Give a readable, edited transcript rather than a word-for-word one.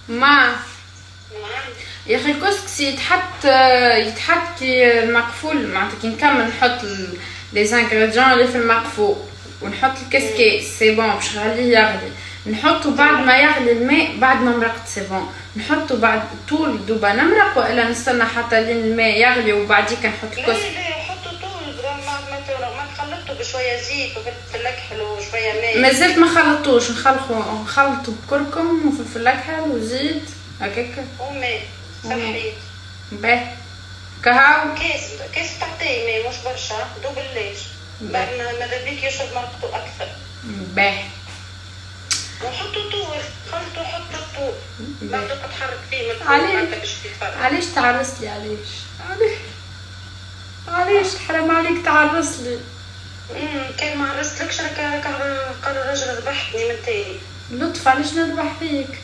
ما يا اخي الكسكسي يتحط كي المقفول معناتها كي نكمل نحط لي زانغريديون اللي في المقفول ونحط الكسكيس سي بون باش نخليه يغلي، نحطو بعد ما يغلي الماء بعد ما مرقت سي بون، نحطو بعد طول دوبا نمرق ولا نستنى حتى لين الماء يغلي وبعديك نحط الكسكسي؟ لا حطو طول ما تخلطو بشويه زيت وفلفل اكحل وشويه ماء. مازلت ما خلطوش، نخلطو بكركم وفلفل اكحل وزيت هكاك وماء صحيت باهي كهو كاس تعطيه ماء مش برشا دوب الليج ماذا بيك يشرب مرقته اكثر. باهي وحطوا طول خلطوا حطوا الطول بعد تحرك فيه من علاش تعرس لي علاش حرام عليك تعرس لي. كان ما عرستلكش راك قال الراجل ذبحتني من تاني. لطف علاش نذبح فيك؟